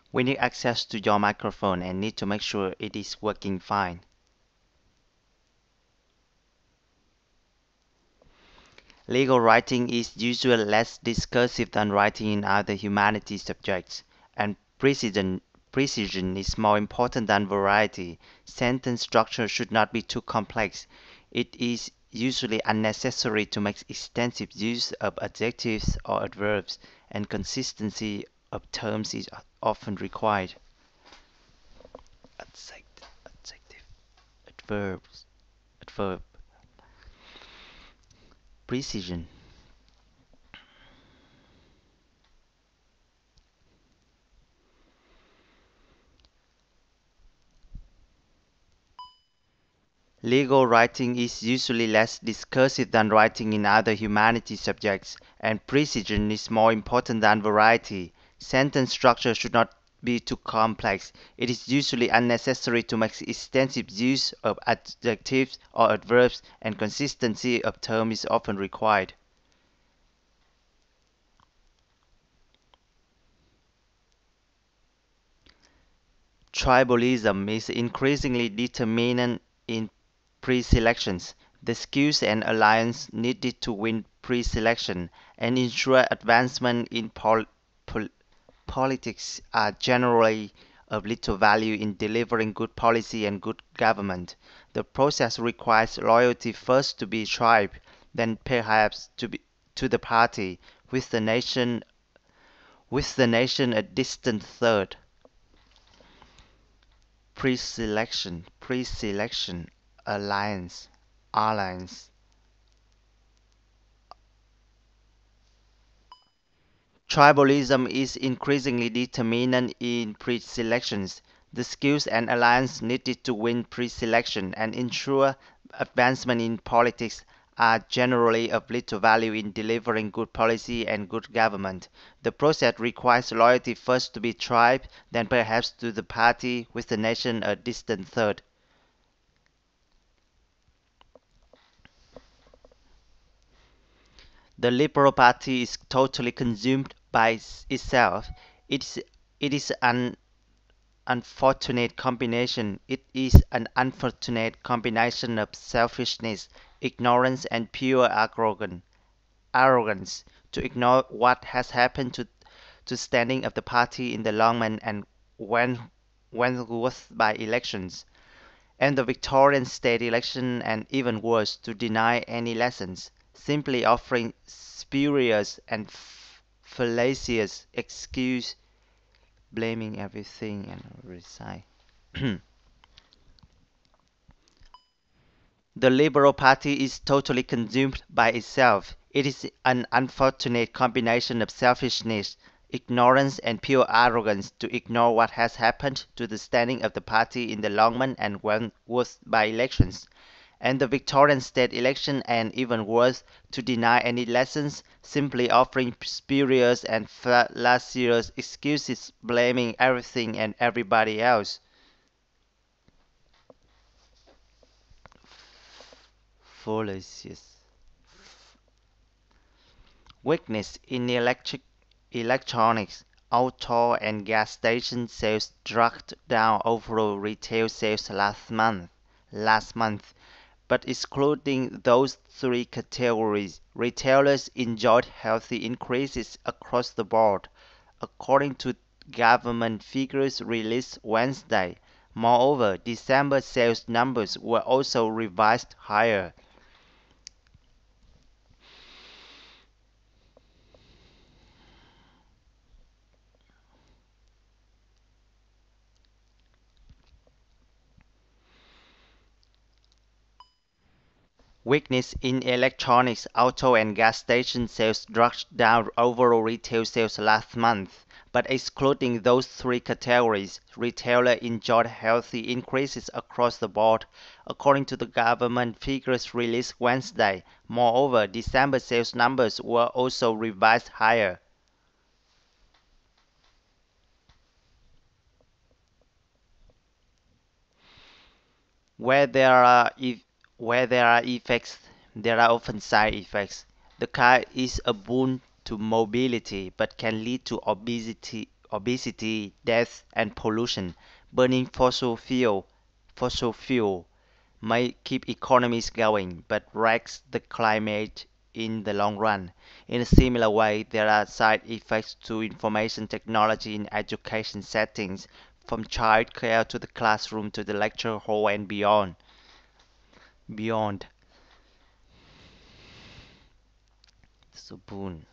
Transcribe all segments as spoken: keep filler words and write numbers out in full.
We need access to your microphone and need to make sure it is working fine. Legal writing is usually less discursive than writing in other humanities subjects, and precision, precision is more important than variety. Sentence structure should not be too complex. It is usually unnecessary to make extensive use of adjectives or adverbs, and consistency of terms is often required. Adjective, adjective, adverbs, adverb, precision. Legal writing is usually less discursive than writing in other humanities subjects, and precision is more important than variety. Sentence structure should not be too complex. It is usually unnecessary to make extensive use of adjectives or adverbs, and consistency of term is often required. Tribalism is increasingly determinant in pre-selections. The skills and alliance needed to win pre-selection and ensure advancement in pol- pol- politics are generally of little value in delivering good policy and good government. The process requires loyalty first to be tribe, then perhaps to be to the party, with the nation with the nation a distant third. Pre-selection, pre-selection, alliance, alliance. Tribalism is increasingly determinant in pre-selections. The skills and alliance needed to win pre-selection and ensure advancement in politics are generally of little value in delivering good policy and good government. The process requires loyalty first to the tribe, then perhaps to the party, with the nation a distant third. The Liberal Party is totally consumed by itself. It is, it is an unfortunate combination. It is an unfortunate combination of selfishness, ignorance, and pure arrogance. Arrogance to ignore what has happened to to standing of the party in the Longman and Wen- Wentworth by elections, and the Victorian state election, and even worse, to deny any lessons, simply offering spurious and f- fallacious excuse, blaming everything and resign. The Liberal Party is totally consumed by itself. It is an unfortunate combination of selfishness, ignorance, and pure arrogance to ignore what has happened to the standing of the party in the Longman and Wentworth by-elections, and the Victorian state election, and even worse, to deny any lessons, simply offering spurious and fallacious excuses, blaming everything and everybody else. Fallacious. Weakness in electric electronics, auto and gas station sales dragged down overall retail sales last month. Last month, but excluding those three categories, retailers enjoyed healthy increases across the board, according to government figures released Wednesday. Moreover, December sales numbers were also revised higher. Weakness in electronics, auto and gas station sales dragged down overall retail sales last month, but excluding those three categories, retailers enjoyed healthy increases across the board, according to the government figures released Wednesday. Moreover, December sales numbers were also revised higher. Where there are e- where there are effects, there are often side effects. The car is a boon to mobility, but can lead to obesity, obesity, death, and pollution. Burning fossil fuel, fossil fuel may keep economies going, but wrecks the climate in the long run. In a similar way, there are side effects to information technology in education settings, from childcare to the classroom to the lecture hall and beyond. Beyond. So boon.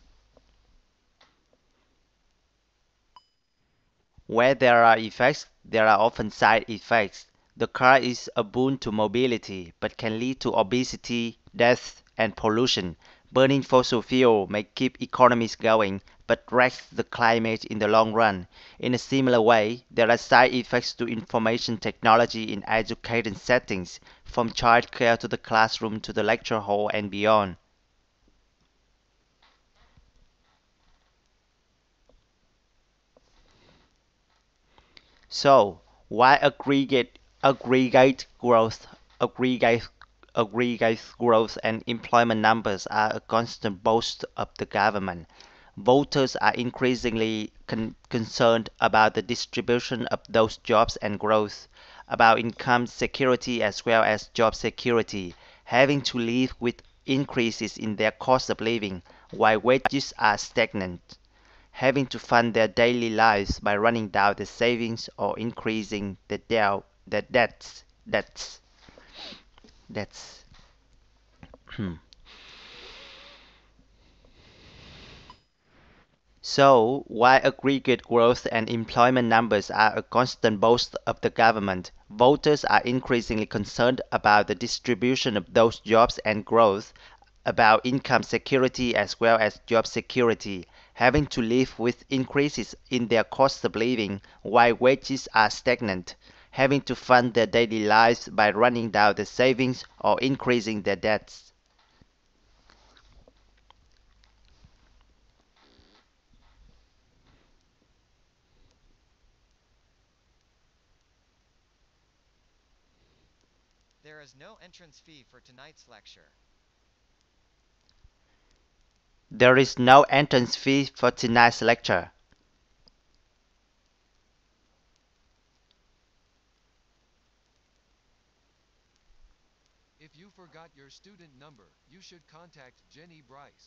Where there are effects, there are often side effects. The car is a boon to mobility, but can lead to obesity, death, and pollution. Burning fossil fuel may keep economies going, but wrecks the climate in the long run. In a similar way, there are side effects to information technology in education settings, from childcare to the classroom to the lecture hall and beyond. So, why aggregate aggregate growth aggregate aggregate growth and employment numbers are a constant boast of the government? Voters are increasingly con- concerned about the distribution of those jobs and growth, about income security as well as job security, having to live with increases in their cost of living while wages are stagnant, having to fund their daily lives by running down their savings or increasing the debt, the debts. Debts. Debts. So, while aggregate growth and employment numbers are a constant boast of the government, voters are increasingly concerned about the distribution of those jobs and growth, about income security as well as job security, having to live with increases in their cost of living while wages are stagnant, having to fund their daily lives by running down their savings or increasing their debts. There is no entrance fee for tonight's lecture. There is no entrance fee for tonight's lecture. If you forgot your student number, you should contact Jenny Bryce.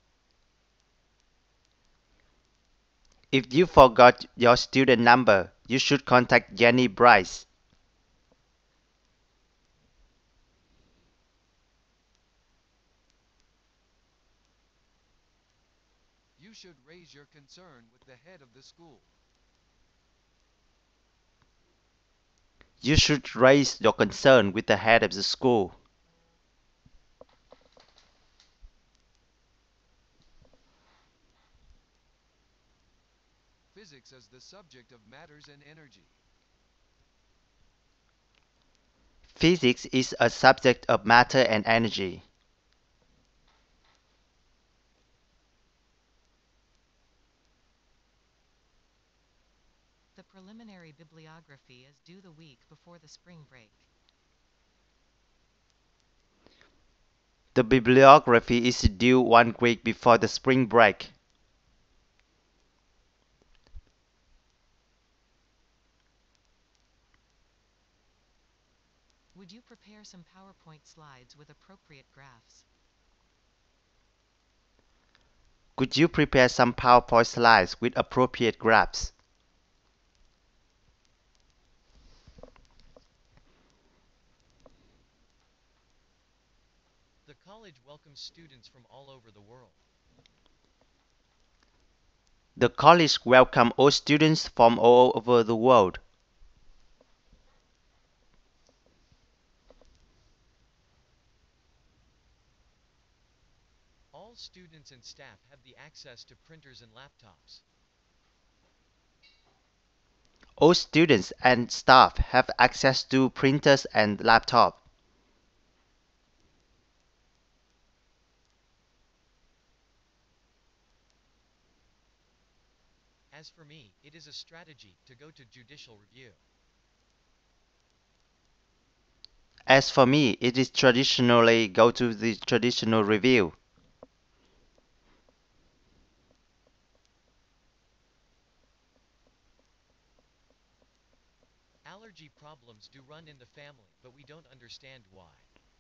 If you forgot your student number, you should contact Jenny Bryce. You should raise your concern with the head of the school. You should raise your concern with the head of the school. Physics as the subject of matters and energy. Physics is a subject of matter and energy. The preliminary bibliography is due the week before the spring break. The bibliography is due one week before the spring break. Would you prepare some PowerPoint slides with appropriate graphs? Could you prepare some PowerPoint slides with appropriate graphs? The college welcomes students from all over the world. The college welcomes all students from all over the world. All students and staff have the access to printers and laptops. All students and staff have access to printers and laptops. As for me, it is a strategy to go to judicial review. As for me, it is traditionally go to the traditional review. Allergy problems do run in the family, but we don't understand why.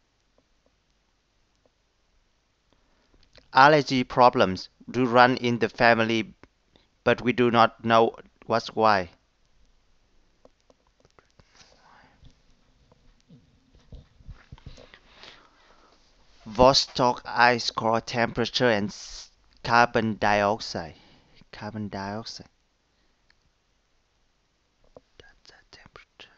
Allergy problems do run in the family, but we do not know what's why. Vostok ice core temperature and s- carbon dioxide. Carbon dioxide. That's the temperature.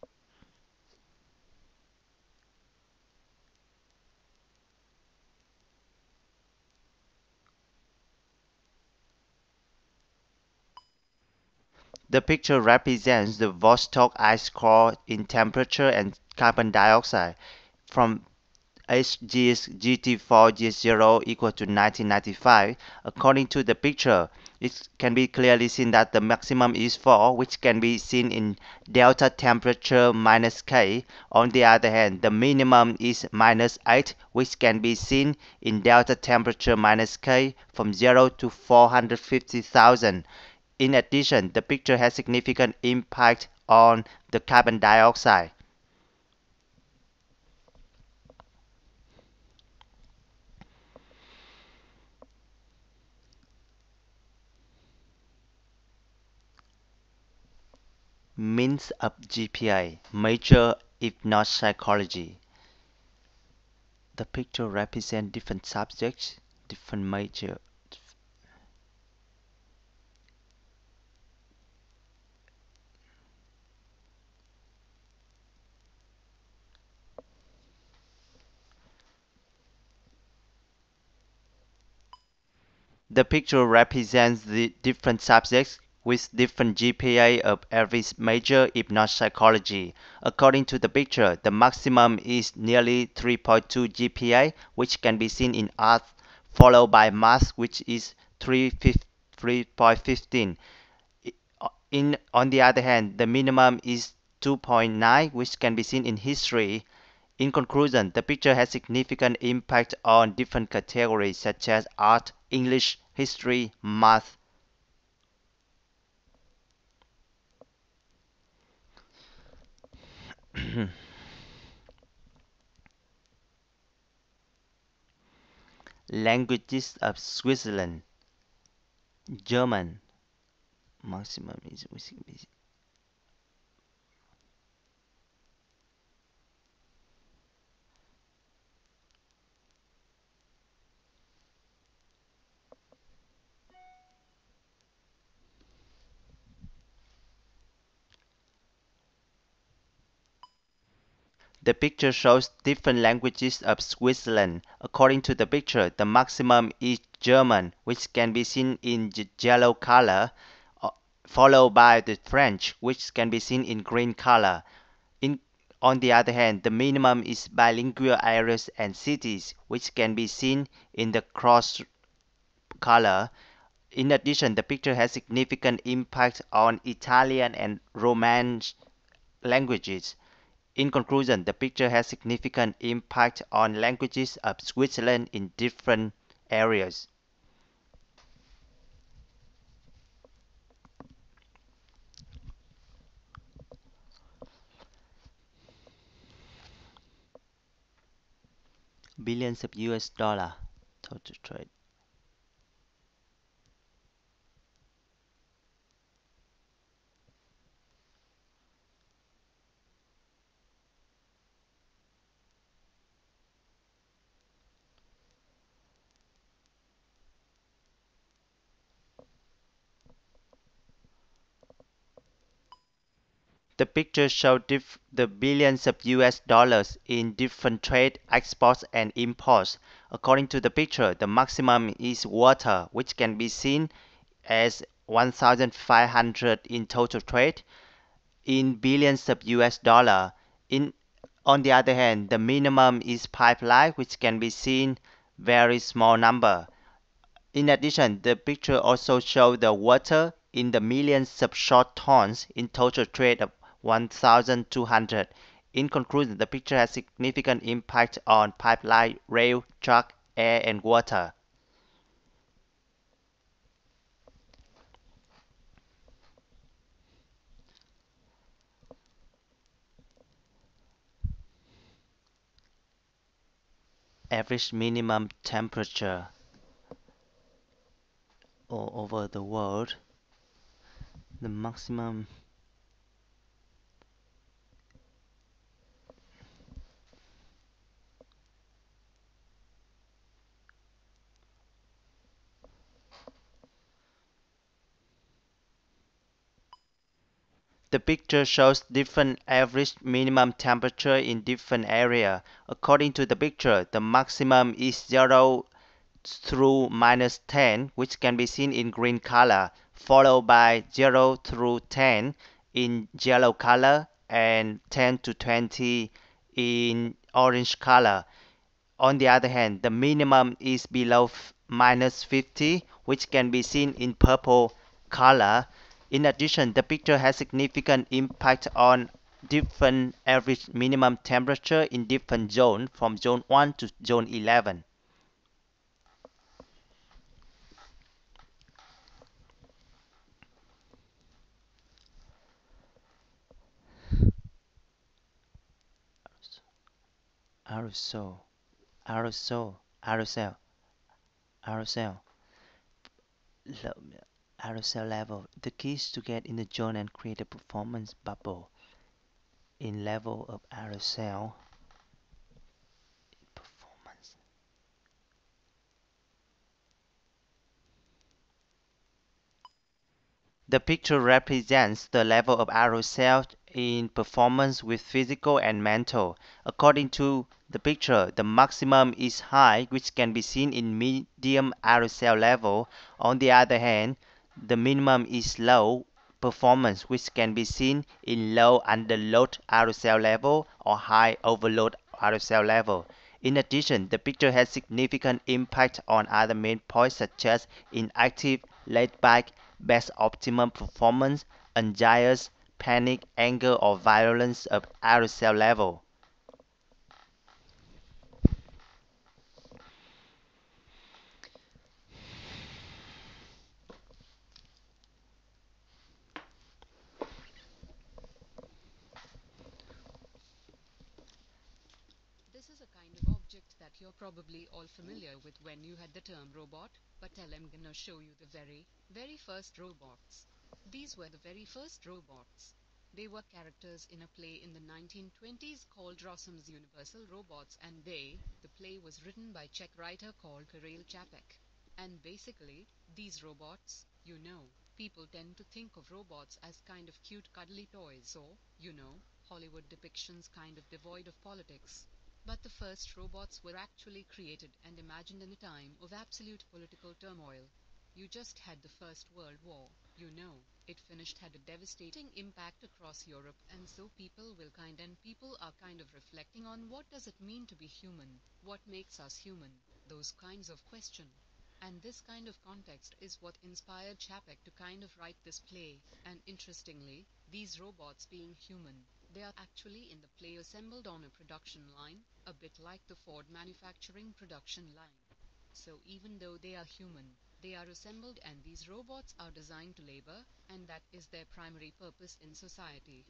The picture represents the Vostok ice core in temperature and carbon dioxide from H G S G T four G zero equal to nineteen ninety-five. According to the picture, it can be clearly seen that the maximum is four, which can be seen in delta temperature minus K. On the other hand, the minimum is minus eight, which can be seen in delta temperature minus K from zero to four hundred fifty thousand. In addition, the picture has significant impact on the carbon dioxide. Means of G P A, major if not psychology. The picture represents different subjects, different major. The picture represents the different subjects with different G P A of every major if not psychology. According to the picture, the maximum is nearly three point two G P A, which can be seen in art, followed by math, which is three point one five. In on the other hand, the minimum is two point nine, which can be seen in history. In conclusion, the picture has significant impact on different categories such as art, English, history, math. Languages of Switzerland. German. Maximum is The picture shows different languages of Switzerland. According to the picture, the maximum is German, which can be seen in the yellow color, uh, followed by the French, which can be seen in green color. In, on the other hand, the minimum is bilingual areas and cities, which can be seen in the cross color. In addition, the picture has significant impact on Italian and Romance languages. In conclusion, the picture has significant impact on languages of Switzerland in different areas. Billions of U S dollar total trade. The picture shows diff- the billions of U S dollars in different trade, exports and imports. According to the picture, the maximum is water, which can be seen as one thousand five hundred in total trade in billions of U S dollar. In on the other hand, the minimum is pipeline, which can be seen very small number. In addition, the picture also shows the water in the millions of short tons in total trade of one thousand two hundred. In conclusion, the picture has significant impact on pipeline, rail, truck, air, and water. average minimum temperature all over the world. The maximum The picture shows different average minimum temperature in different area. According to the picture, the maximum is zero through minus ten, which can be seen in green color, followed by zero through ten in yellow color and ten to twenty in orange color. On the other hand, the minimum is below f- minus fifty, which can be seen in purple color. In addition, the picture has significant impact on different average minimum temperature in different zones from zone one to zone eleven. Aerosol, aerosol, aerosol, aerosol, aerosol level. The key is to get in the zone and create a performance bubble in level of aerosol performance. The picture represents the level of aerosol in performance with physical and mental. According to the picture, the maximum is high, which can be seen in medium aerosol level. On the other hand, the minimum is low performance, which can be seen in low underload aerosol level or high overload aerosol level. In addition, the picture has significant impact on other main points such as inactive, laid back, best optimum performance, anxiety, panic, anger, or violence of aerosol level. This is a kind of object that you're probably all familiar with when you had the term robot, but tell I'm gonna show you the very, very first robots. These were the very first robots. They were characters in a play in the nineteen twenties called Rossum's Universal Robots, and they, the play was written by Czech writer called Karel Čapek. And basically, these robots, you know, people tend to think of robots as kind of cute cuddly toys or, you know, Hollywood depictions kind of devoid of politics. But the first robots were actually created and imagined in a time of absolute political turmoil. You just had the First World War, you know. It finished had a devastating impact across Europe, and so people will kind and people are kind of reflecting on what does it mean to be human? What makes us human? Those kinds of question. And this kind of context is what inspired Chapek to kind of write this play. And interestingly, these robots being human, they are actually in the play assembled on a production line, a bit like the Ford manufacturing production line. So even though they are human, they are assembled and these robots are designed to labor, and that is their primary purpose in society.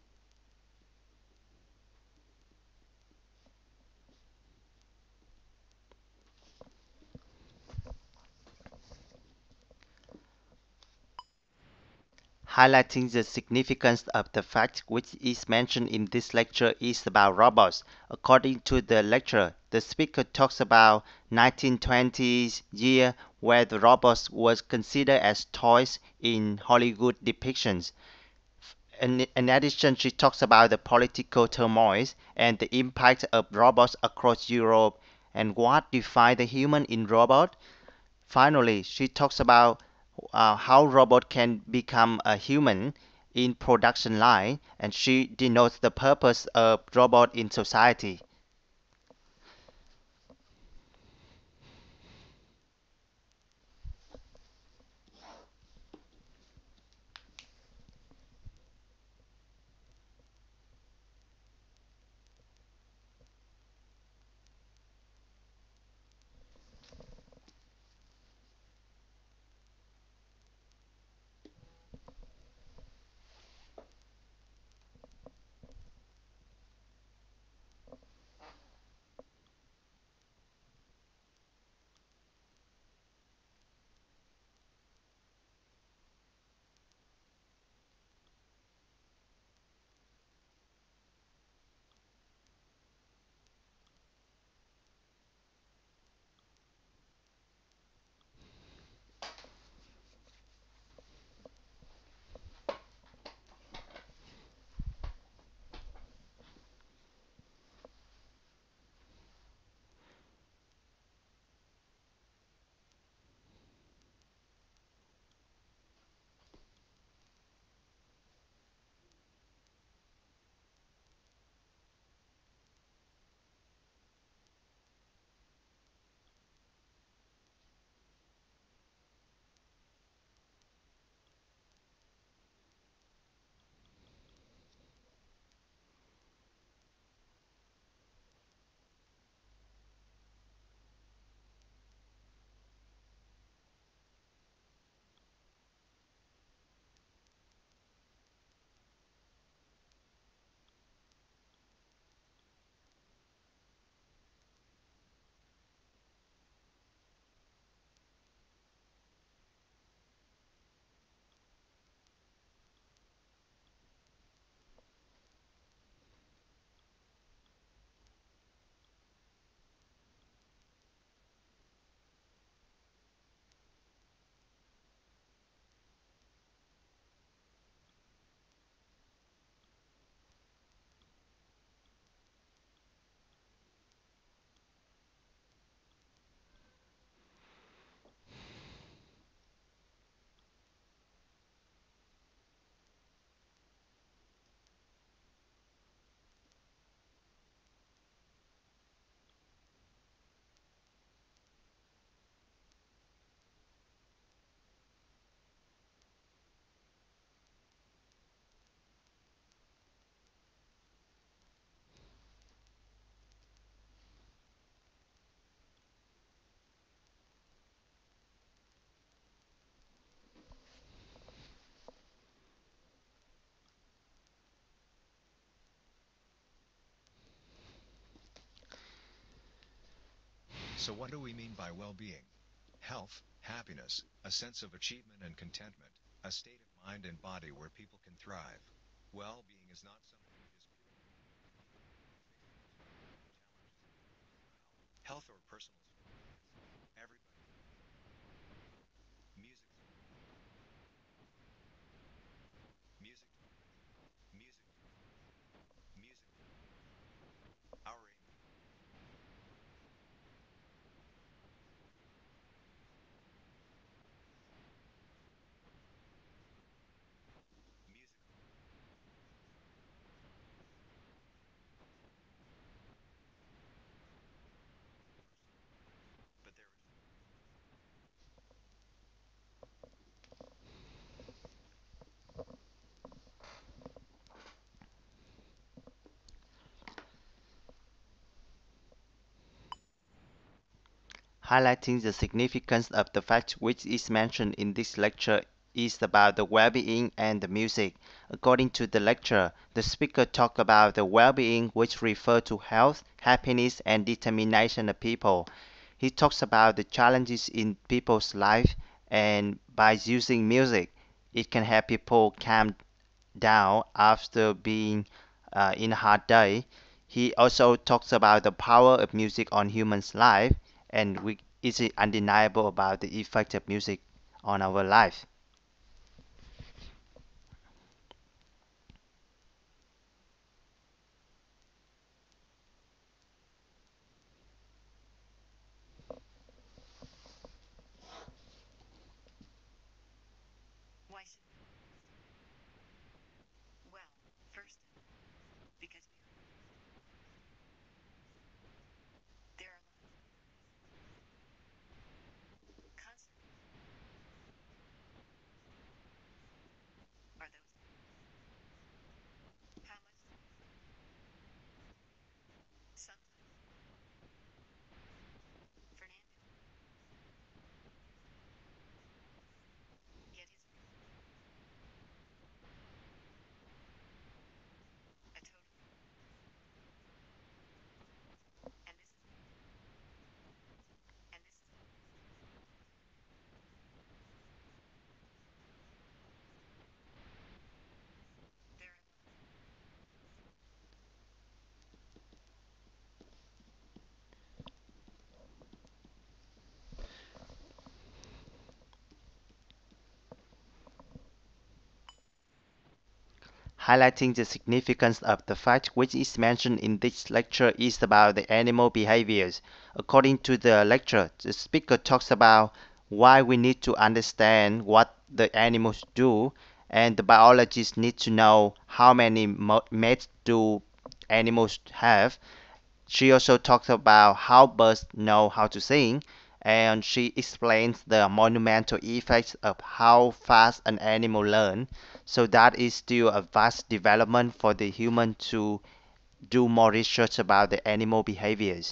Highlighting the significance of the fact which is mentioned in this lecture is about robots. According to the lecture, the speaker talks about nineteen twenties year where the robots was considered as toys in Hollywood depictions. In, in addition, she talks about the political turmoil and the impact of robots across Europe and what defines the human in robot. Finally, she talks about uh, how robot can become a human in production line, and she denotes the purpose of robot in society. So what do we mean by well-being? Health, happiness, a sense of achievement and contentment, a state of mind and body where people can thrive. Well-being is not something we just purely health or personal everybody music music music music our music but there is Highlighting the significance of the fact which is mentioned in this lecture is about the well-being and the music. According to the lecture, the speaker talked about the well-being which refer to health, happiness, and determination of people. He talks about the challenges in people's life, and by using music, it can help people calm down after being uh, in a hard day. He also talks about the power of music on humans' life, and we, it's undeniable about the effect of music on our life. Highlighting the significance of the fact which is mentioned in this lecture is about the animal behaviors. According to the lecture, the speaker talks about why we need to understand what the animals do, and the biologists need to know how many mo- mates do animals have. She also talks about how birds know how to sing, and she explains the monumental effects of how fast an animal learns. So that is still a vast development for the human to do more research about the animal behaviors.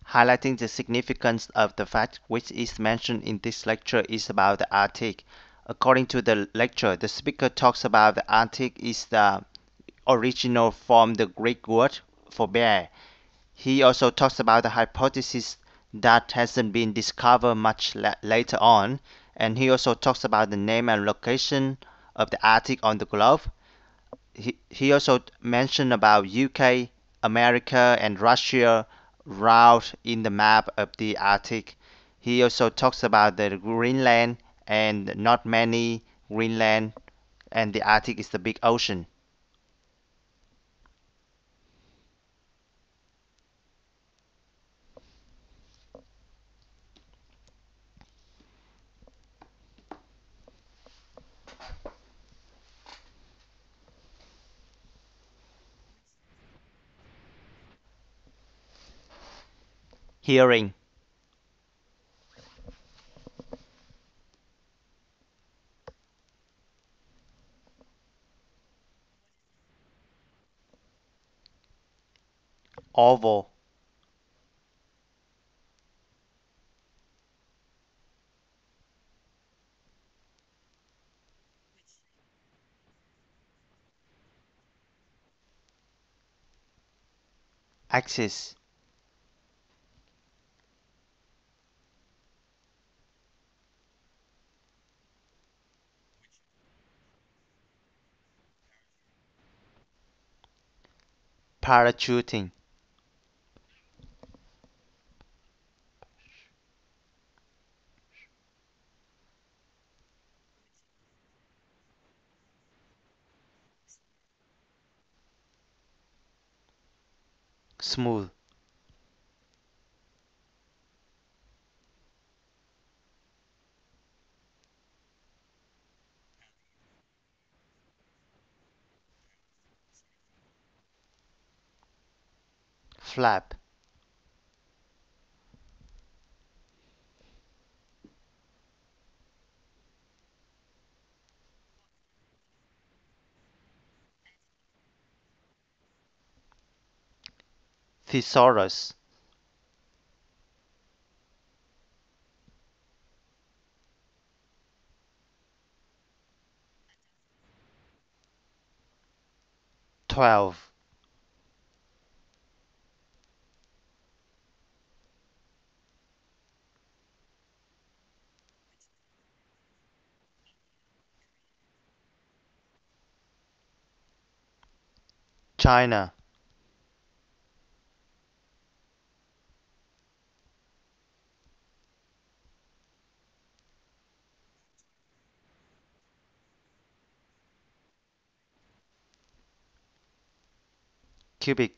highlighting the significance of the fact which is mentioned in this lecture is about the Arctic. According to the lecture, the speaker talks about the Arctic is the original from the Greek word for bear. He also talks about the hypothesis that hasn't been discovered much la- later on, and he also talks about the name and location of the Arctic on the globe. He, he also mentioned about U K, America, and Russia route in the map of the Arctic. He also talks about the Greenland and not many Greenland, and the Arctic is the big ocean. Hearing. Oval. Axis. Parachuting. Smooth. Flap. Thesaurus. Twelve. China. Cubic.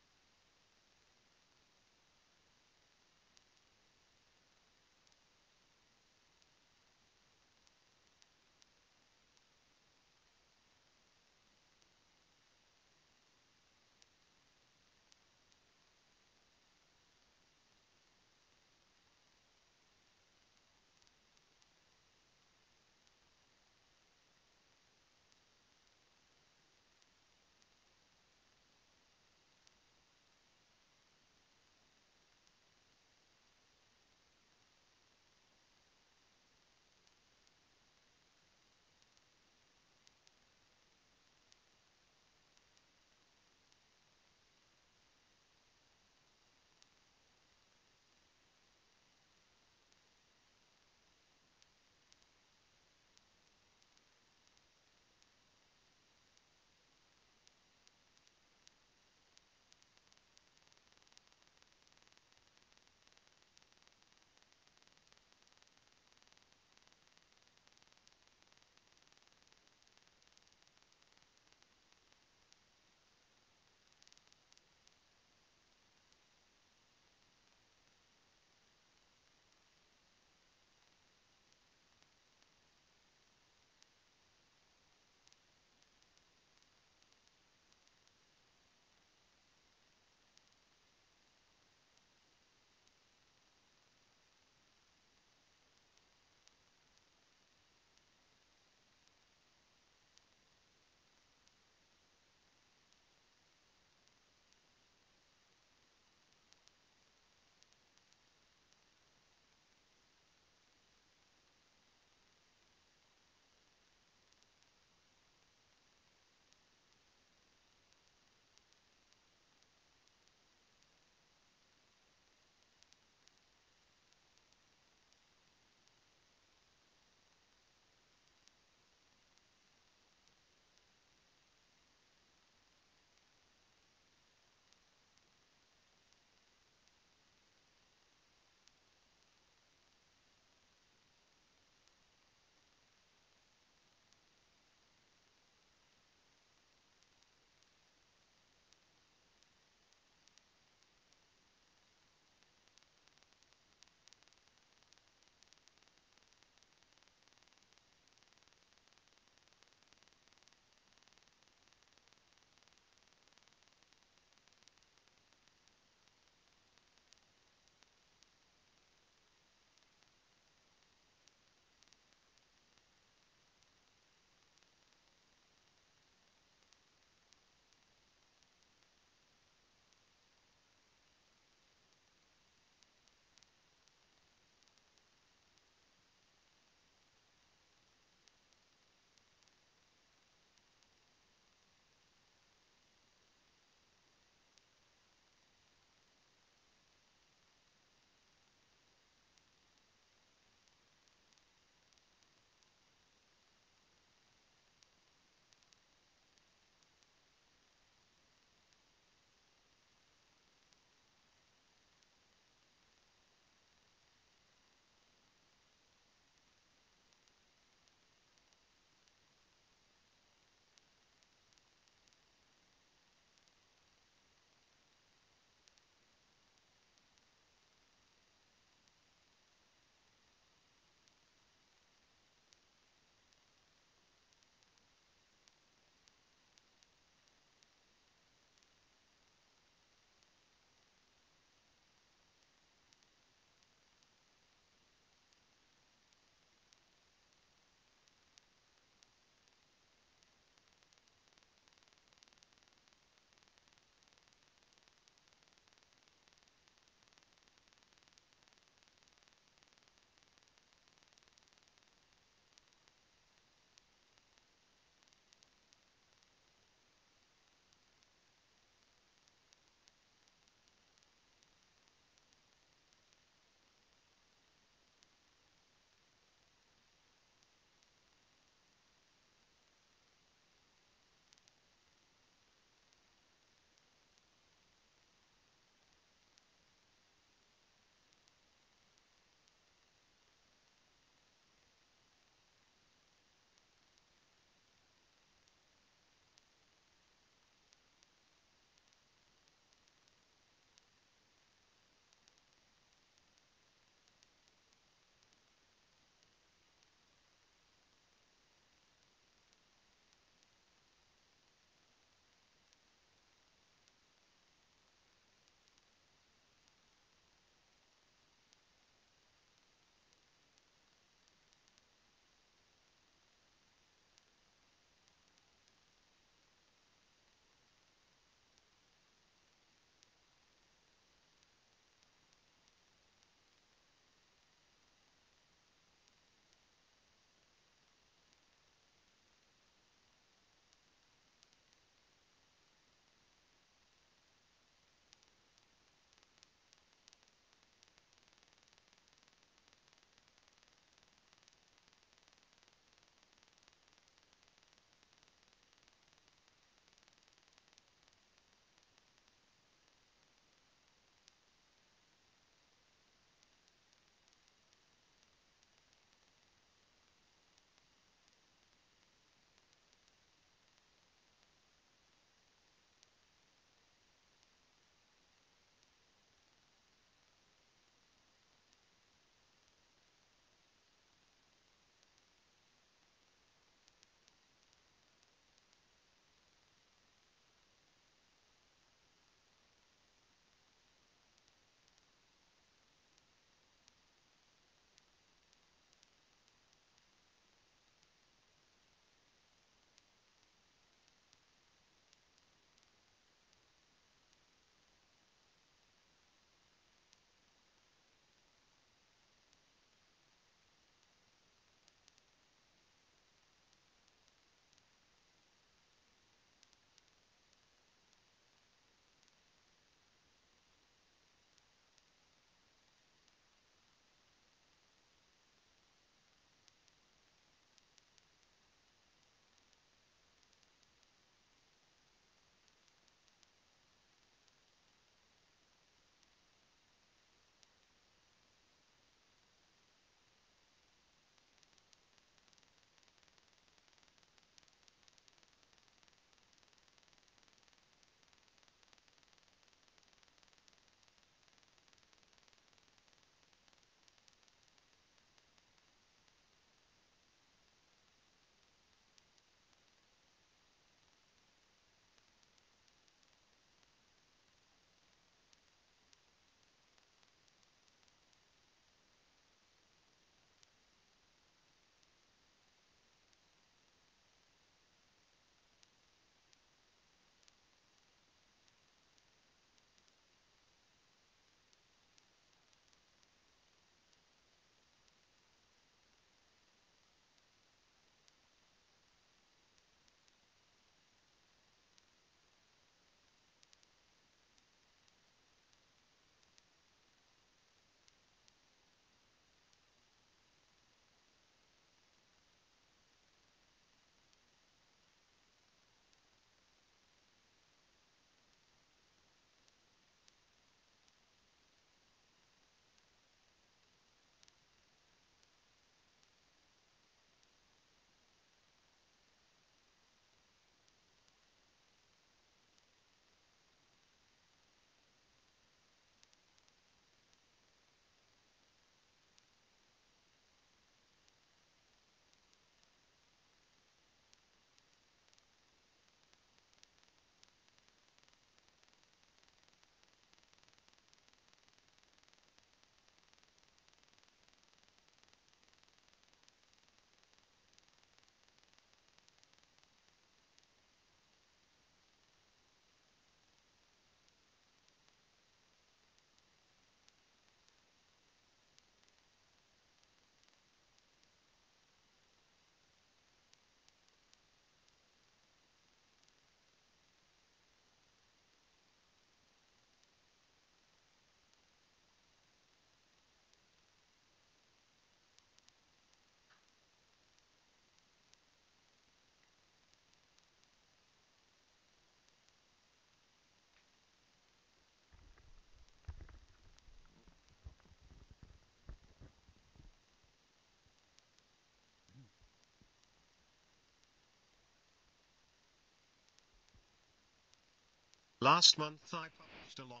Last month I published a long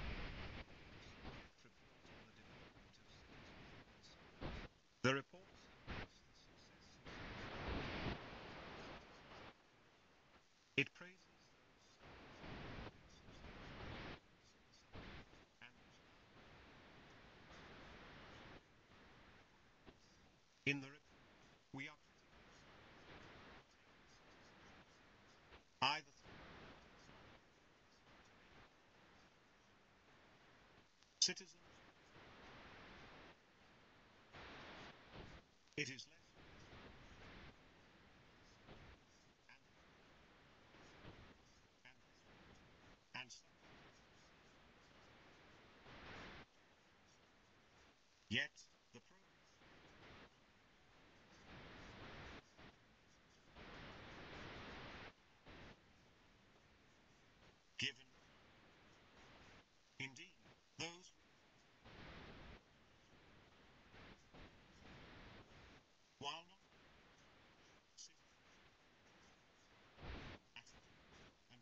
the report. It praises and in the report we are either citizens. It is less and, and yet the progress given indeed those while not and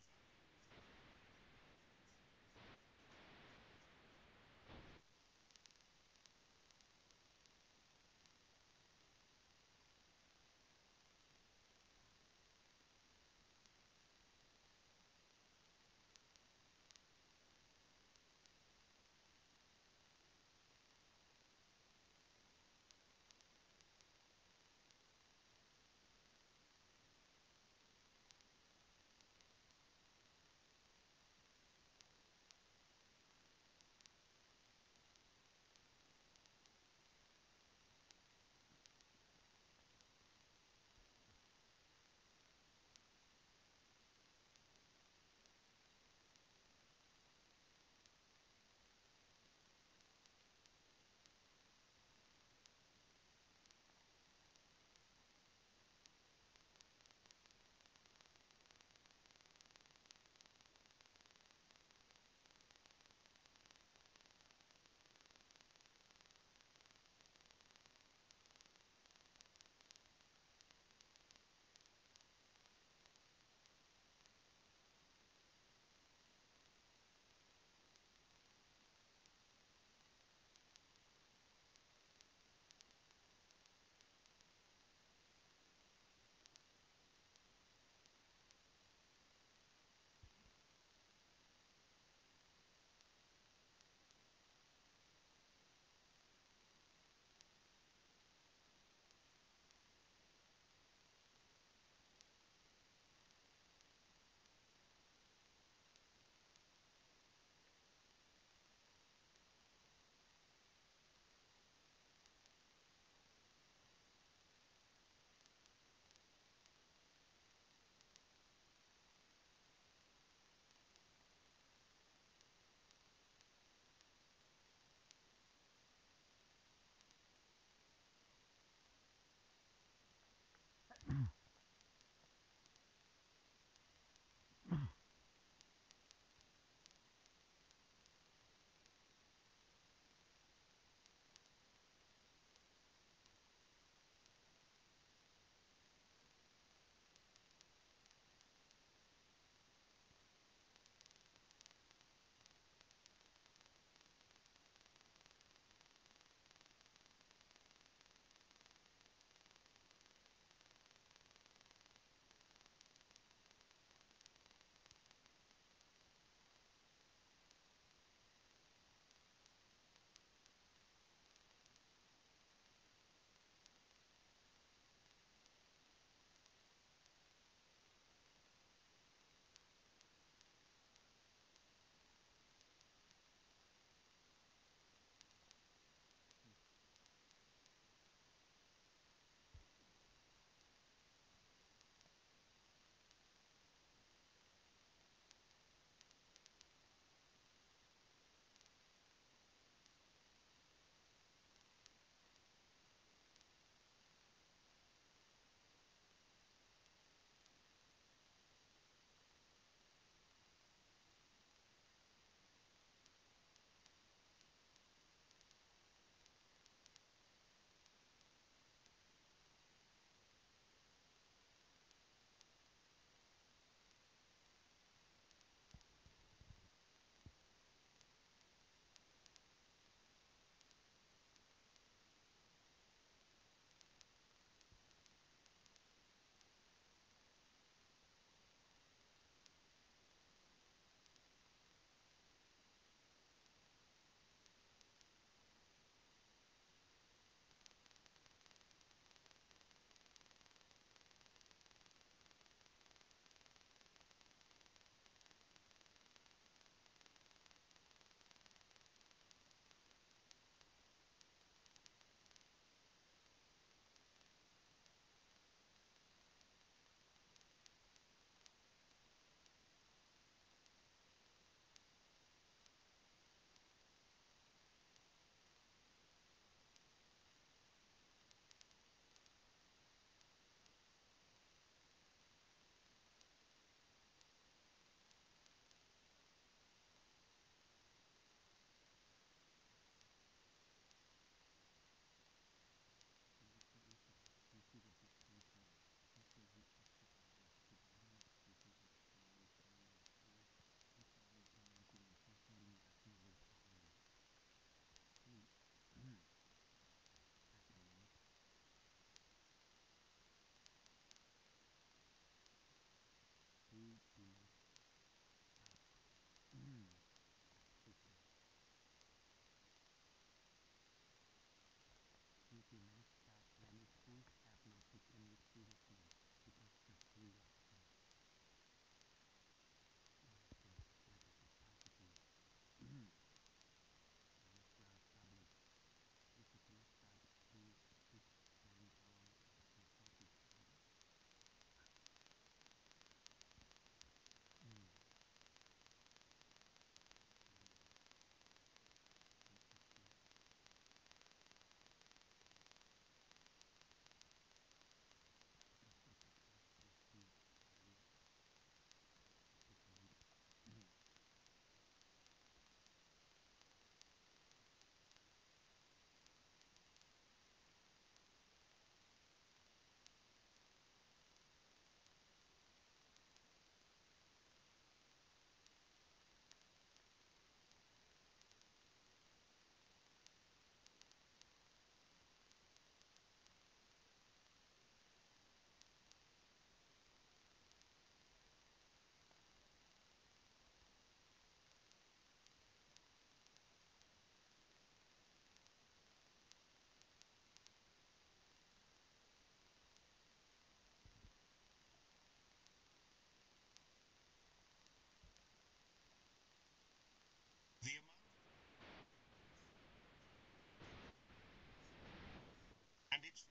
And it's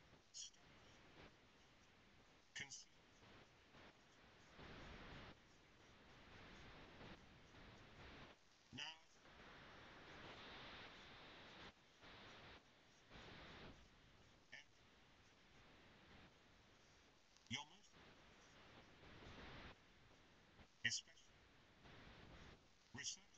conceived. Now, and your most, especially research